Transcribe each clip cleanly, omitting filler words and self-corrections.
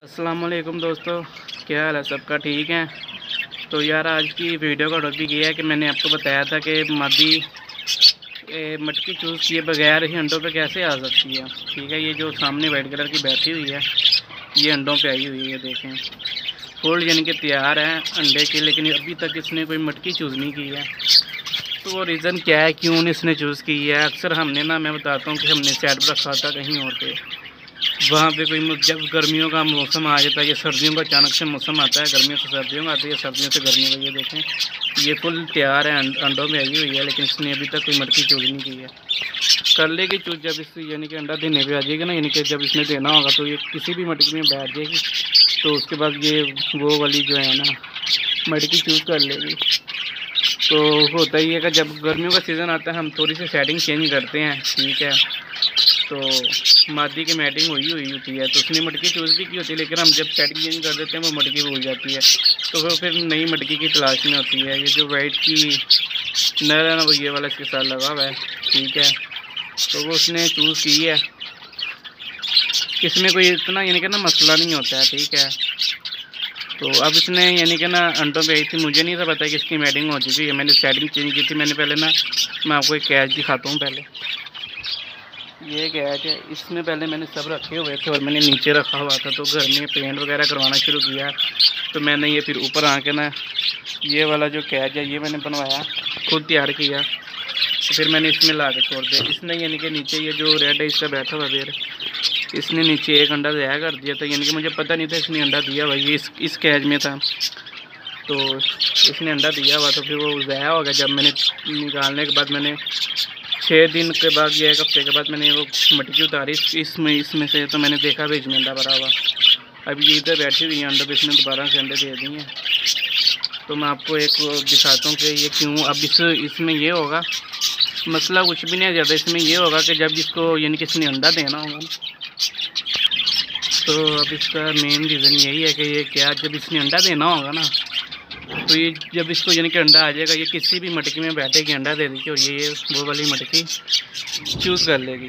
अस्सलाम वालेकुम दोस्तों, क्या हाल है? सबका ठीक है। तो यार आज की वीडियो का टॉपिक ये है कि मैंने आपको बताया था कि मादी मटकी चूज़ किए बगैर ही अंडों पे कैसे आ सकती है। ठीक है, ये जो सामने वाइट कलर की बैठी हुई है ये अंडों पे आई हुई है, देखें फुल यानी कि तैयार है अंडे के, लेकिन अभी तक इसने कोई मटकी चूज़ नहीं की है। तो वो रीज़न क्या है, क्यों इसने चूज़ की है? अक्सर हमने ना, मैं बताता हूँ कि हमने सेट रखा था कहीं और पे, वहाँ पे कोई जब गर्मियों का मौसम आ जाता है या सर्दियों का अचानक से मौसम आता है, गर्मियों से सर्दियों में आता है या सर्दियों से गर्मियों का, ये देखें ये फुल तैयार है, अंडों में आई हुई है, लेकिन इसने अभी तक कोई मटकी चूज़ नहीं की है। कर लेगी चूज़ जब इस यानी कि अंडा देने पे आ जाएगी ना, यानी कि जब इसने देना होगा तो ये किसी भी मटकी में बैठ जाएगी, तो उसके बाद ये वो वाली जो है ना मटकी चूज़ कर लेगी। तो होता ही है कि जब गर्मियों का सीज़न आता है हम थोड़ी सी सेटिंग चेंज करते हैं, ठीक है। तो मादी की मैटिंग हुई होती है तो उसने मटकी चूज़ भी की होती है, लेकिन हम जब सेटिंग चेंज कर देते हैं वो मटकी भूल जाती है, तो वो फिर नई मटकी की तलाश में होती है। ये जो वाइट की नर है ना, वो ये वाला इसके साथ लगा हुआ है, ठीक है। तो वो उसने चूज़ की है, इसमें कोई इतना यानी कि ना मसला नहीं होता है, ठीक है। तो अब इसने यानी कि ना अंडों पे आई थी, मुझे नहीं था पता कि इसकी मैटिंग हो चुकी है, मैंने सेटिंग चेंज की थी। मैंने पहले ना, मैं आपको एक कैच दिखाता हूँ। पहले ये कैच है, इसमें पहले मैंने सब रखे हुए थे और मैंने नीचे रखा हुआ था, तो घर में पेंट वगैरह करवाना शुरू किया तो मैंने ये फिर ऊपर आके ना ये वाला जो कैच है ये मैंने बनवाया, खुद तैयार किया, तो फिर मैंने इसमें ला के छोड़ दिया। इसने यानी कि नीचे ये जो रेड है इसका बैठा हुआ फिर इसने नीचे एक अंडा ज़ाया कर दिया था, यानी कि मुझे पता नहीं था इसने अंडा दिया हुआ, ये इस कैच में था, तो इसने अंडा दिया हुआ, तो फिर वो ज़ाया हो गया। जब मैंने निकालने के बाद, मैंने 6 दिन के बाद या 1 हफ्ते के बाद मैंने वो मटकी उतारी इसमें से, तो मैंने देखा भी इसमें अंडा भरा हुआ। अभी ये इधर बैठी हुई है अंडों पे, इसने दोबारा से अंडे दे दिए हैं। तो मैं आपको एक दिखाता हूँ कि ये क्यों। अब इसमें ये होगा, मसला कुछ भी नहीं है ज़्यादा, इसमें ये होगा कि जब इसको यानी कि इसने अंडा देना होगा, तो अब इसका मेन रीज़न यही है कि ये क्या, जब इसने अंडा देना होगा ना, तो ये जब इसको यानी कि अंडा आ जाएगा, ये किसी भी मटकी में बैठेगी, अंडा दे देगी और ये वो वाली मटकी चूज़ कर लेगी।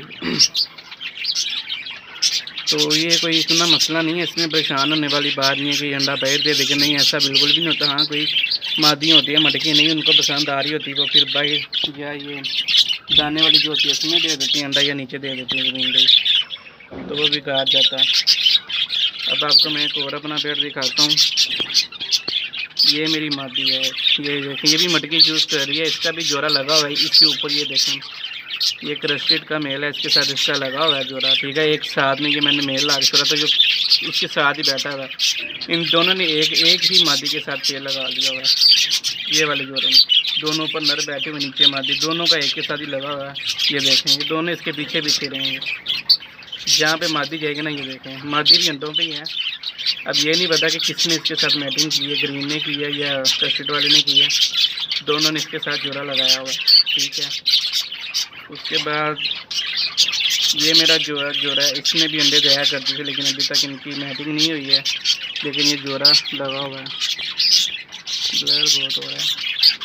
तो ये कोई इतना मसला नहीं है, इसमें परेशान होने वाली बात नहीं है कि अंडा बाहर दे देगी, नहीं, ऐसा बिल्कुल भी नहीं होता। हाँ, कोई मादी होती है मटकी, नहीं उनको पसंद आ रही होती, वो फिर बाहर या ये दाने वाली जो होती है उसमें दे देती है अंडा, या नीचे दे देती है ज़मीन पर, तो वो बिगाड़ जाता है। अब आपको मैं एक और अपना पेड़ दिखाता हूँ। ये मेरी मादी है, ये देखें, ये भी मटकी चूज़ कर रही है, इसका भी जोड़ा लगा हुआ है इसके ऊपर, ये देखें ये क्रस्टेड का मेल है, इसके साथ इसका लगा हुआ है जोड़ा, ठीक है। एक साथ में ये मैंने मेल ला के छोड़ा था, जो इसके साथ ही बैठा हुआ है। इन दोनों ने एक ही मादी के साथ पेड़ लगा लिया हुआ है, ये वाले जोड़े में दोनों ऊपर नर बैठे हुए, नीचे मादी, दोनों का एक के साथ ही लगा हुआ है। ये देखें, ये दोनों इसके पीछे पीछे रहेंगे, जहाँ पे मादी जाएगी ना, ये देखें मादी भी अंडों पे ही है। अब ये नहीं पता कि किसने इसके साथ मैटिंग की है, ग्रीन ने की है या क्रस्टेड वाले ने की है, दोनों ने इसके साथ जोड़ा लगाया हुआ है, ठीक है। उसके बाद ये मेरा जोड़ा है, इसने भी अंडे दया कर दिए थे, लेकिन अभी तक इनकी मैटिंग नहीं हुई है, लेकिन ये जोड़ा लगा हुआ है, ब्लर बहुत हो रहा है,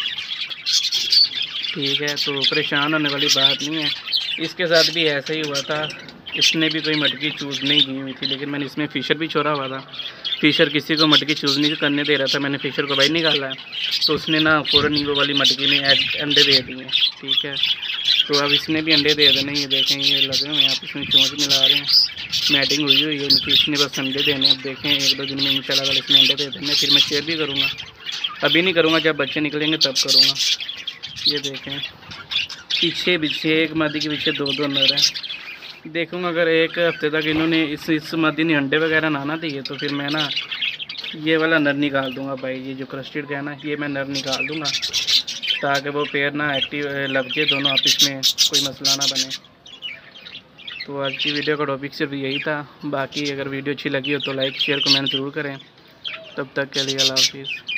ठीक है। तो परेशान होने वाली बात नहीं है, इसके साथ भी ऐसा ही हुआ था, इसने भी कोई मटकी चूज़ नहीं की हुई थी, लेकिन मैंने इसमें फ़िशर भी छोड़ा हुआ था। फ़िशर किसी को मटकी चूज़ नहीं करने दे रहा था, मैंने फ़िशर को बाहर निकाला है, तो उसने ना फ़ौरन ही वो वाली मटकी में अंडे दे दिए, ठीक है। तो अब इसने भी अंडे दे देने, ये देखें ये लगे हुए हैं, आप इसमें चोंच मिला रहे हैं, मैटिंग हुई है इनकी, इसने बस अंडे देने। अब देखें 1-2 दिन में इंशाल्लाह अगर इसने अंडे दे देने, फिर मैं शेयर भी करूँगा, अभी नहीं करूँगा, जब बच्चे निकलेंगे तब करूँगा। ये देखें पीछे एक मादी के पीछे 2-2 नर हैं। देखूँगा अगर 1 हफ्ते तक इन्होंने इस मादी ने अंडे वगैरह ना दिए, तो फिर मैं ना ये वाला नर निकाल दूँगा भाई, ये जो क्रस्टेड का है ना, ये मैं नर निकाल दूँगा, ताकि वो पेड़ ना एक्टिव लग जाए, दोनों आपस में कोई मसला ना बने। तो आज की वीडियो का टॉपिक सिर्फ यही था। बाकी अगर वीडियो अच्छी लगी हो तो लाइक शेयर कमेंट ज़रूर करें। तब तक के लिए अल्लाह हाफिज़।